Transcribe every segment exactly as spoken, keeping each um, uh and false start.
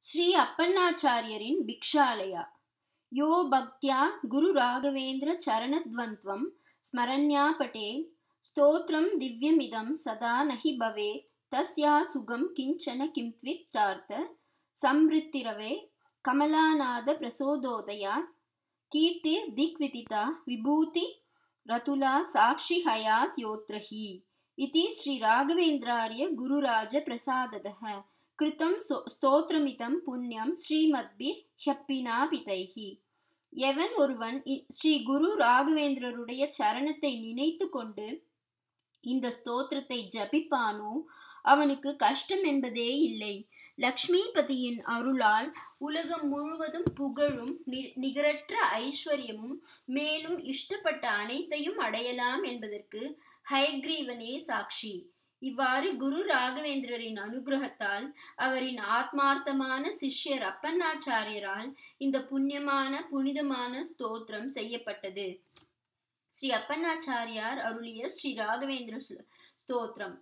ஸ்ரீ அப்பண்ணாச்சாரியரின் பிக்ஷாலயா. யோ பக்தியா குரு ராகவேந்திர சரணத்வந்த்வம் ஸ்மரண்யா பட்டே ஸ்தோத்ரம் திவ்யமிதம் சதா நஹி பவே தஸ்யா சுகம் கிஞ்சன கிம்த்வித்ரார்த்த சம்ருத்திரவே கமலாநாத பிரசோதோதயாத் கீர்த்திர் திக்விதிதா விபூதி ரதுலா சாக்ஷி ஹயாஸ் யோத்ரஹி இதி ஸ்ரீ ராகவேந்திரார்ய குருராஜ பிரசாததஹ கிருதம் ஸ்தோத்ரமிதம் புண்ணியம் ஸ்ரீமத்பி ஹ்யப்பினா பிதைஹி. எவன் ஒருவன் ஸ்ரீ குரு ராகவேந்திரருடைய சரணத்தை நினைத்து கொண்டு இந்த ஸ்தோத்திரத்தை ஜபிப்பானோ அவனுக்கு கஷ்டம் என்பதே இல்லை. லக்ஷ்மிபதியின் அருளால் உலகம் முழுவதும் புகழும் நிகரற்ற ஐஸ்வர்யமும் மேலும் இஷ்டப்பட்ட அனைத்தையும் அடையலாம் என்பதற்கு ஹயக்ரீவனே சாட்சி. இவ்வாறு குரு ராகவேந்திரரின் அனுகிரகத்தால் அவரின் ஆத்மார்த்தமான சிஷ்யர் அப்பண்ணாச்சாரியரால் இந்த புண்ணியமான புனிதமான ஸ்தோத்திரம் செய்யப்பட்டது. ஸ்ரீ அப்பண்ணாச்சாரியார் அருளிய ஸ்ரீ ராகவேந்திர ஸ்தோத்திரம்.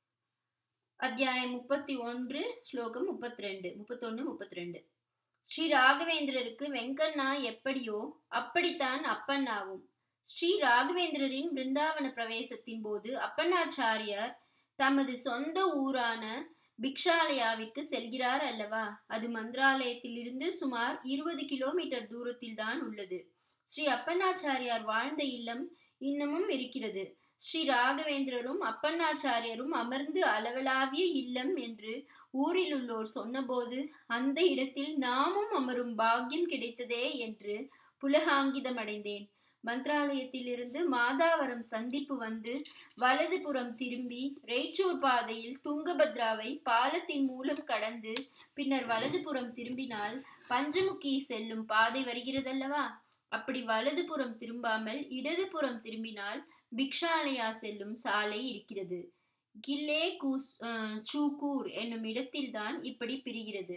அத்தியாயம் முப்பத்தி ஒன்று, ஸ்லோகம் முப்பத்தி ரெண்டு முப்பத்தி ஒன்னு முப்பத்தி ரெண்டு. ஸ்ரீ ராகவேந்திரருக்கு வெங்கண்ணா எப்படியோ அப்படித்தான் அப்பண்ணாவும். ஸ்ரீ ராகவேந்திரரின் பிருந்தாவன பிரவேசத்தின் போது அப்பண்ணாச்சாரியார் தமது சொந்த ஊரான பிக்ஷாலயாவிற்கு செல்கிறார் அல்லவா? அது மந்திராலயத்திலிருந்து சுமார் இருபது கிலோமீட்டர் தூரத்தில் தான் உள்ளது. ஸ்ரீ அப்பண்ணாச்சாரியார் வாழ்ந்த இல்லம் இன்னமும் இருக்கிறது. ஸ்ரீ ராகவேந்திரரும் அப்பண்ணாச்சாரியரும் அமர்ந்து அளவலாவிய இல்லம் என்று ஊரில் உள்ளோர் சொன்னபோது அந்த இடத்தில் நாமும் அமரும் பாக்கியம் கிடைத்ததே என்று புலகாங்கிதம் அடைந்தேன். மந்திராலயத்திலிருந்து மாதாவரம் சந்திப்பு வந்து வலது புறம் திரும்பி ரேச்சூர் பாதையில் துங்கபத்ராவை பாலத்தின் மூலம் கடந்து பின்னர் வலது புறம் திரும்பினால் பஞ்சமுகி செல்லும் பாதை வருகிறதல்லவா? அப்படி வலது புறம் திரும்பாமல் இடது புறம் திரும்பினால் பிக்ஷாலயா செல்லும் சாலை இருக்கிறது. கில்லே கூஸ் சூக்கூர் என்னும் இடத்தில் தான் இப்படி பிரிகிறது.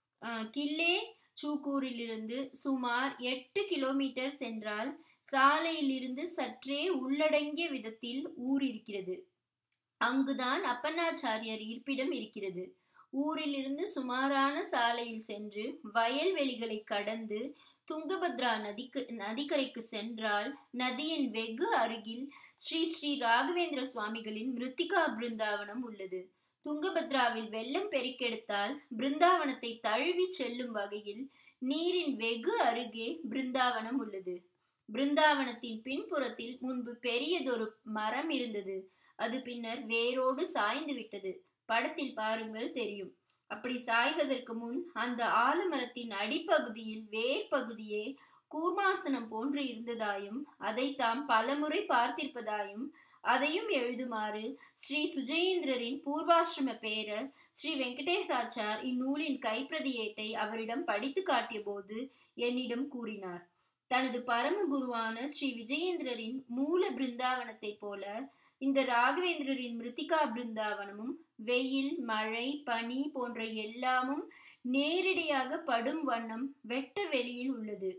கில்லே சூக்கூரிலிருந்து சுமார் எட்டு கிலோமீட்டர் சென்றால் சாலையில் இருந்து சற்றே உள்ளடங்கிய விதத்தில் ஊர் இருக்கிறது. அங்குதான் அப்பண்ணாச்சாரியர் இருப்பிடம் இருக்கிறது. ஊரிலிருந்து சுமாரான சாலையில் சென்று வயல்வெளிகளை கடந்து துங்கபத்ரா நதிக்கு நதிக்கரைக்கு சென்றால் நதியின் வெகு அருகில் ஸ்ரீ ஸ்ரீ ராகவேந்திர சுவாமிகளின் மிருத்திகா பிருந்தாவனம் உள்ளது. துங்கபத்ராவில் வெள்ளம் பெருக்கெடுத்தால் பிருந்தாவனத்தை தழுவி செல்லும் வகையில் நீரின் வெகு அருகே பிருந்தாவனம் உள்ளது. பிருந்தாவனத்தின் பின்புறத்தில் முன்பு பெரியதொரு மரம் இருந்தது. அது பின்னர் வேரோடு சாய்ந்து விட்டது. படத்தில் பாருங்கள், தெரியும். அப்படி சாய்வதற்கு முன் அந்த ஆலமரத்தின் அடிப்பகுதியில் வேர் பகுதியே கூர்மாசனம் போன்று இருந்ததாயும் அதை தாம் பலமுறை பார்த்திருப்பதாயும் அதையும் எழுதுமாறு ஸ்ரீ சுஜயேந்திரரின் பூர்வாசிரம பேரர் ஸ்ரீ வெங்கடேசாச்சார் இந்நூலின் கைப்பிரதியேட்டை அவரிடம் படித்து காட்டிய போது என்னிடம் கூறினார். தனது பரம குருவான ஸ்ரீ விஜயேந்திரரின் மூல பிருந்தாவனத்தை போல இந்த ராகவேந்திரரின் மிருத்திகா பிருந்தாவனமும் வெயில், மழை, பனி போன்ற எல்லாமும் நேரடியாக படும் வண்ணம் வெட்ட வெளியில் உள்ளது.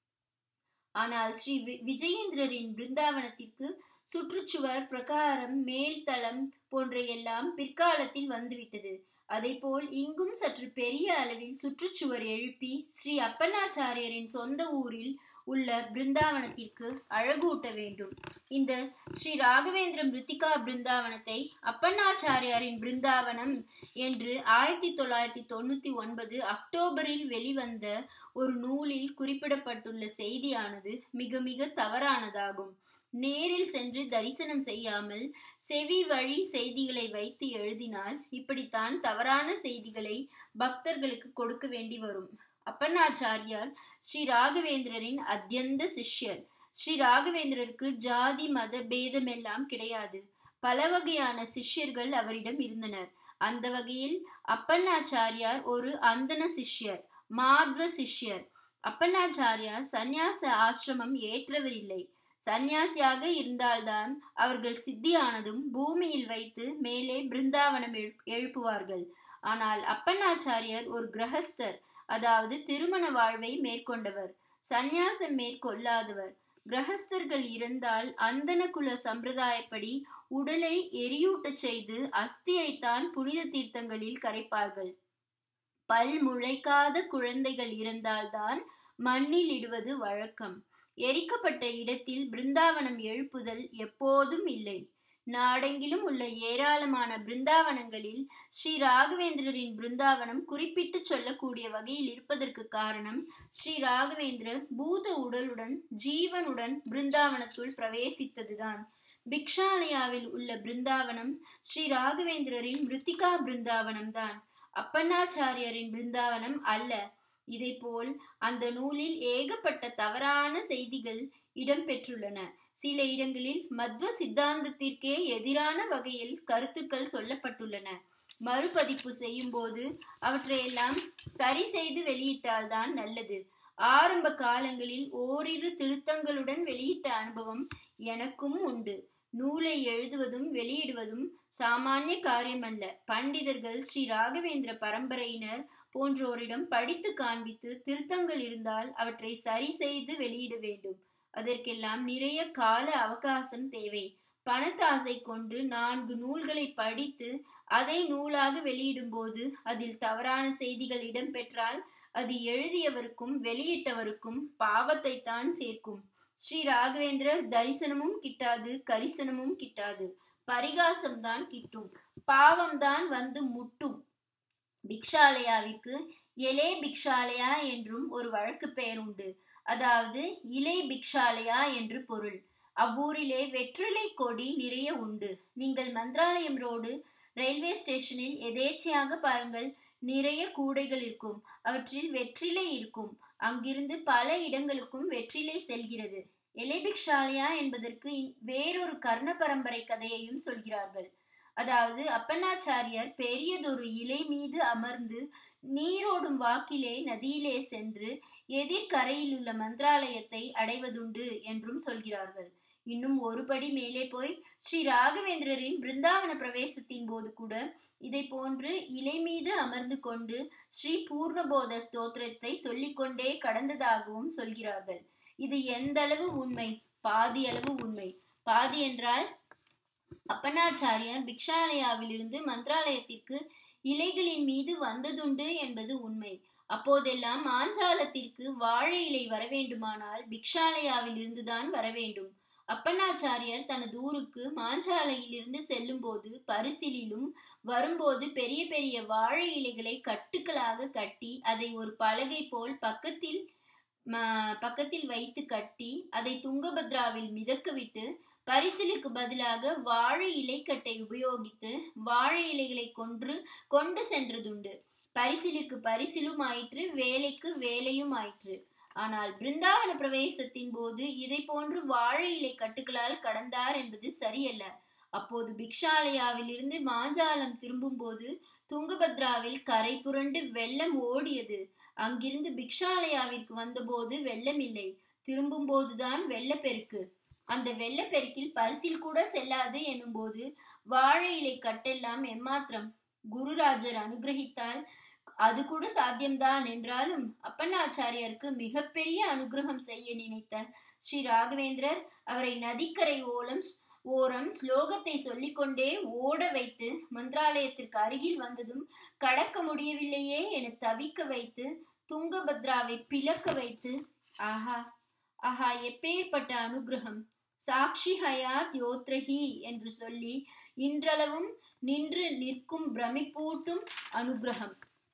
ஆனால் ஸ்ரீ விஜயேந்திரரின் பிருந்தாவனத்திற்கு சுற்றுச்சுவர், பிரகாரம், மேல்தளம் போன்ற எல்லாம் பிற்காலத்தில் வந்துவிட்டது. அதே போல் இங்கும் சற்று பெரிய அளவில் சுற்றுச்சுவர் எழுப்பி ஸ்ரீ அப்பண்ணாச்சாரியரின் சொந்த ஊரில் உள்ள பிருந்தாவனத்திற்கு அழகூட்ட வேண்டும். இந்த ஸ்ரீ ராகவேந்திர மிருத்திகா பிருந்தாவனத்தை அப்பண்ணாச்சாரியாரின் பிருந்தாவனம் என்று ஆயிரத்தி தொள்ளாயிரத்தி தொண்ணூத்தி ஒன்பது அக்டோபரில் வெளிவந்த ஒரு நூலில் குறிப்பிடப்பட்டுள்ள செய்தியானது மிக மிக தவறானதாகும். நேரில் சென்று தரிசனம் செய்யாமல் செவி வழி செய்திகளை வைத்து எழுதினால் இப்படித்தான் தவறான செய்திகளை பக்தர்களுக்கு கொடுக்க வேண்டி வரும். அப்பண்ணாச்சாரியார் ஸ்ரீ ராகவேந்திரரின் அத்தியந்த சிஷ்யர். ஸ்ரீ ராகவேந்திரருக்கு ஜாதி மத பேதமெல்லாம் கிடையாது. பல வகையான சிஷ்யர்கள் அவரிடம் இருந்தனர். அந்த வகையில் அப்பண்ணாச்சாரியார் ஒரு அந்தன சிஷ்யர், மாத்வ சிஷ்யர். அப்பண்ணாச்சாரியார் சந்நியாச ஆசிரமம் ஏற்றவர் இல்லை. சந்நியாசியாக இருந்தால்தான் அவர்கள் சித்தியானதும் பூமியில் வைத்து மேலே பிருந்தாவனம் எழுப்புவார்கள். ஆனால் அப்பண்ணாச்சாரியார் ஒரு கிரகஸ்தர், அதாவது திருமண வாழ்வை மேற்கொண்டவர், சந்நியாசம் மேற்கொள்ளாதவர். கிரகஸ்தர்கள் இருந்தால் அந்தன குல சம்பிரதாயப்படி உடலை எரியூட்ட செய்து அஸ்தியைத்தான் புனித தீர்த்தங்களில் கரைப்பார்கள். பல் முளைக்காத குழந்தைகள் இருந்தால்தான் மண்ணில் இடுவது வழக்கம். எரிக்கப்பட்ட இடத்தில் பிருந்தாவனம் எழுப்புதல் எப்போதும் இல்லை. நாடெங்கிலும் உள்ள ஏராளமான பிருந்தாவனங்களில் ஸ்ரீ ராகவேந்திரரின் பிருந்தாவனம் குறிப்பிட்டு சொல்லக்கூடிய வகையில் இருப்பதற்கு காரணம், ஸ்ரீ ராகவேந்திரர் பூத உடலுடன் ஜீவனுடன் பிருந்தாவனத்துள் பிரவேசித்ததுதான். பிக்ஷாலயாவில் உள்ள பிருந்தாவனம் ஸ்ரீ ராகவேந்திரரின் மிருத்திகா பிருந்தாவனம் தான், அப்பண்ணாச்சாரியரின் பிருந்தாவனம் அல்ல. இதை போல் அந்த நூலில் ஏகப்பட்ட தவறான செய்திகள் இடம்பெற்றுள்ளன. சில இடங்களில் மத்வ சித்தாந்தத்திற்கே எதிரான வகையில் கருத்துக்கள் சொல்லப்பட்டுள்ளன. மறுபதிப்பு செய்யும் போது அவற்றையெல்லாம் சரி செய்து வெளியிட்டால்தான் நல்லது. ஆரம்ப காலங்களில் ஓரிரு திருத்தங்களுடன் வெளியிட்ட அனுபவம் எனக்கும் உண்டு. நூலை எழுதுவதும் வெளியிடுவதும் சாமானிய காரியமல்ல. பண்டிதர்கள், ஸ்ரீ ராகவேந்திர பரம்பரையினர் போன்றோரிடம் படித்து காண்பித்து திருத்தங்கள் இருந்தால் அவற்றை சரி செய்து வெளியிட வேண்டும். அதற்கெல்லாம் நிறைய கால அவகாசம் தேவை. பணத்தாசை கொண்டு நான்கு நூல்களை படித்து அதை நூலாக வெளியிடும் போது அதில் தவறான செய்திகள் இடம்பெற்றால் அது எழுதியவருக்கும் வெளியிட்டவருக்கும் பாவத்தை தான் சேர்க்கும். ஸ்ரீ ராகவேந்திரர் தரிசனமும் கிட்டாது, கரிசனமும் கிட்டாது, பரிகாசம்தான் கிட்டும், பாவம்தான் வந்து முட்டும். பிக்ஷாலயாவிற்கு எலே பிக்ஷாலயா என்றும் ஒரு வழக்கு பெயர் உண்டு. அதாவது இலை பிக்ஷாலயா என்று பொருள். அவ்வூரிலே வெற்றிலை கொடி நிறைய உண்டு. நீங்கள் மந்திராலயம் ரோடு ரயில்வே ஸ்டேஷனில் எதேச்சையாக பாருங்கள், நிறைய கூடைகள் இருக்கும். அவற்றில் வெற்றிலை இருக்கும். அங்கிருந்து பல இடங்களுக்கும் வெற்றிலை செல்கிறது. எலேபிக்ஷாலயா என்பதற்கு வேறொரு கர்ண பரம்பரை கதையையும் சொல்கிறார்கள். அதாவது அப்பண்ணாச்சாரியார் பெரியதொரு இலை மீது அமர்ந்து நீரோடும் வாக்கிலே நதியிலே சென்று எதிர்கரையில் உள்ள மந்திராலயத்தை அடைவதுண்டு என்றும் சொல்கிறார்கள். இன்னும் ஒருபடி மேலே போய் ஸ்ரீ ராகவேந்திரரின் பிருந்தாவன பிரவேசத்தின் போது கூட இதை போன்று இலை மீது அமர்ந்து கொண்டு ஸ்ரீ பூர்ணபோத ஸ்தோத்திரத்தை சொல்லிக்கொண்டே கடந்ததாகவும் சொல்கிறார்கள். இது எந்த அளவு உண்மை? பாதி அளவு உண்மை. பாதி என்றால் அப்பண்ணாச்சாரியார் பிக்ஷாலயாவில் இருந்து மந்திராலயத்திற்கு இலைகளின் மீது வந்ததுண்டு என்பது உண்மை. அப்போதெல்லாம் மாஞ்சாலத்திற்கு வாழை இலை வர வேண்டுமானால் பிக்ஷாலயாவில் இருந்துதான் வர வேண்டும். அப்பண்ணாச்சாரியார் தனது ஊருக்கு மாஞ்சாலையில் இருந்து செல்லும் போது பரிசிலும் வரும்போது பெரிய பெரிய வாழை இலைகளை கட்டுக்களாக கட்டி அதை ஒரு பலகை போல் பக்கத்தில் பக்கத்தில் வைத்து கட்டி அதை துங்கபத்ராவில் மிதக்க விட்டு பரிசிலுக்கு பதிலாக வாழை இலைக்கட்டை உபயோகித்து வாழை இலைகளை கொன்று கொண்டு சென்றதுண்டு. பரிசிலுக்கு பரிசிலும் ஆயிற்று, வேலைக்கு வேலையும் ஆயிற்று. ஆனால் பிருந்தாவன பிரவேசத்தின் போது இதை போன்று வாழை இலை கட்டுகளால் கடந்தார் என்பது சரியல்ல. அப்போது பிக்ஷாலயாவில் இருந்து மாஞ்சாலம் திரும்பும் போது துங்கபத்ராவில் கரை புரண்டு வெள்ளம் ஓடியது. அங்கிருந்து பிக்ஷாலயாவிற்கு வந்தபோது வெள்ளம் இல்லை, திரும்பும் போதுதான் வெள்ளப்பெருக்கு. அந்த வெள்ளப்பெருக்கில் பரிசில் கூட செல்லாது என்னும் போது வாழை இலை கட்டெல்லாம் எம்மாத்திரம்? குருராஜர் அனுகிரகித்தால் அது கூட சாத்தியம்தான். என்றாலும் அப்பண்ணாச்சாரியாருக்கு மிகப்பெரிய அனுகிரகம் செய்ய நினைத்த ஸ்ரீ ராகவேந்திரர் அவரை நதிக்கரை ஓலம் ஓரம் ஸ்லோகத்தை சொல்லிக்கொண்டே ஓட வைத்து மந்திராலயத்திற்கு அருகில் வந்ததும் கடக்க முடியவில்லையே என தவிக்க வைத்து துங்கபத்ராவை பிளக்க வைத்து, ஆஹா ஆஹா எப்பேற்பட்ட அனுகிரகம்! சாட்சி ஹயாத் யோத்ரஹி என்று சொல்லி இன்றளவும் நின்று நிற்கும் பிரமிப்பூட்டும் அனுகிரகம்.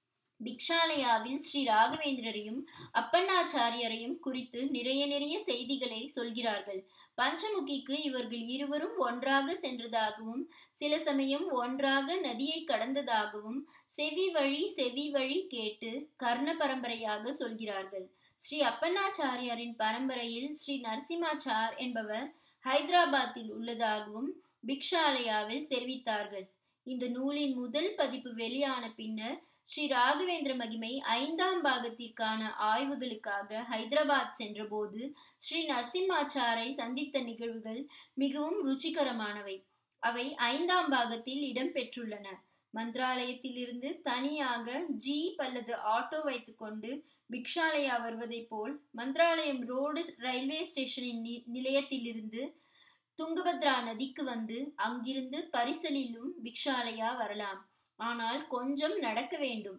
பிக்ஷாலயாவில் ஸ்ரீ ராகவேந்திரரையும் அப்பண்ணாச்சாரியரையும் குறித்து நிறைய நிறைய செய்திகளை சொல்கிறார்கள். பஞ்சமுகிக்கு இவர்கள் இருவரும் ஒன்றாக சென்றதாகவும் சில சமயம் ஒன்றாக நதியை கடந்ததாகவும் செவி வழி செவி வழி கேட்டு கர்ண பரம்பரையாக சொல்கிறார்கள். ஸ்ரீ அப்பண்ணாச்சாரியாரின் பரம்பரையில் ஸ்ரீ நரசிம்மாச்சார் என்பவர் ஹைதராபாத்தில் உள்ளதாகவும் பிக்ஷாலயாவில் தெரிவித்தார்கள். இந்த நூலின் முதல் பதிப்பு வெளியான பின்னர் ஸ்ரீ ராகவேந்திர மகிமை ஐந்தாம் பாகத்திற்கான ஆய்வுகளுக்காக ஹைதராபாத் சென்றபோது ஸ்ரீ நரசிம்மாச்சாரை சந்தித்த நிகழ்வுகள் மிகவும் ருச்சிகரமானவை. அவை ஐந்தாம் பாகத்தில் இடம்பெற்றுள்ளன. மந்திராலயத்தில் இருந்து தனியாக ஜீப் அல்லது ஆட்டோ வைத்துக்கொண்டு பிக்ஷாலயா வருவதை போல் மந்திராலயம் ரோடு ரயில்வே ஸ்டேஷனின் நிலையத்திலிருந்து துங்கபத்ரா நதிக்கு வந்து அங்கிருந்து பரிசலிலும் பிக்ஷாலயா வரலாம். ஆனால் கொஞ்சம் நடக்க வேண்டும்.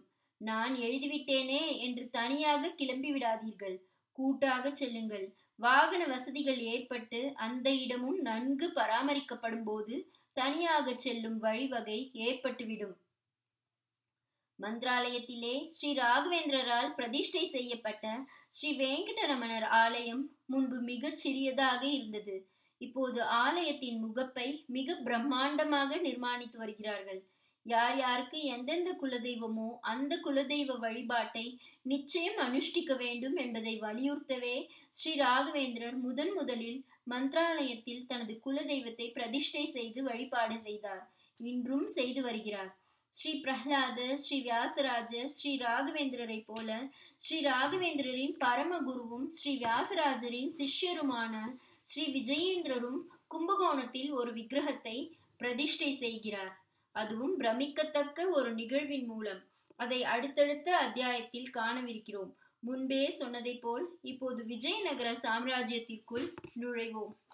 நான் எழுதிவிட்டேனே என்று தனியாக கிளம்பி விடாதீர்கள். கூட்டாக செல்லுங்கள். வாகன வசதிகள் ஏற்பட்டு அந்த இடமும் நன்கு பராமரிக்கப்படும் போது தனியாக செல்லும் வழிவகை ஏற்பட்டுவிடும். மந்திராலயத்திலே ஸ்ரீ ராகவேந்திரரால் பிரதிஷ்டை செய்யப்பட்ட ஸ்ரீ வெங்கடரமணர் ஆலயம் முன்பு மிகச் சிறியதாக இருந்தது. இப்போது ஆலயத்தின் முகப்பை மிக பிரம்மாண்டமாக நிர்மாணித்து வருகிறார்கள். யார் யாருக்கு எந்தெந்த குலதெய்வமோ அந்த குலதெய்வ வழிபாட்டை நிச்சயம் அனுஷ்டிக்க வேண்டும் என்பதை வலியுறுத்தவே ஸ்ரீ ராகவேந்திரர் முதன் முதலில் மந்திராலயத்தில் தனது குலதெய்வத்தை பிரதிஷ்டை செய்து வழிபாடு செய்தார். இன்றும் செய்து வருகிறார். ஸ்ரீ பிரஹ்லாதர், ஸ்ரீ வியாசராஜர், ஸ்ரீ ராகவேந்திரரை போல ஸ்ரீ ராகவேந்திரரின் பரமகுருவும் ஸ்ரீ வியாசராஜரின் சிஷ்யருமான ஸ்ரீ விஜயேந்திரரும் கும்பகோணத்தில் ஒரு விக்கிரகத்தை பிரதிஷ்டை செய்கிறார். அதுவும் பிரமிக்கத்தக்க ஒரு நிகழ்வின் மூலம். அதை அடுத்தடுத்த அத்தியாயத்தில் காணவிருக்கிறோம். முன்பே சொன்னதை போல் இப்போது விஜயநகர சாம்ராஜ்யத்திற்குள் நுழைவோம்.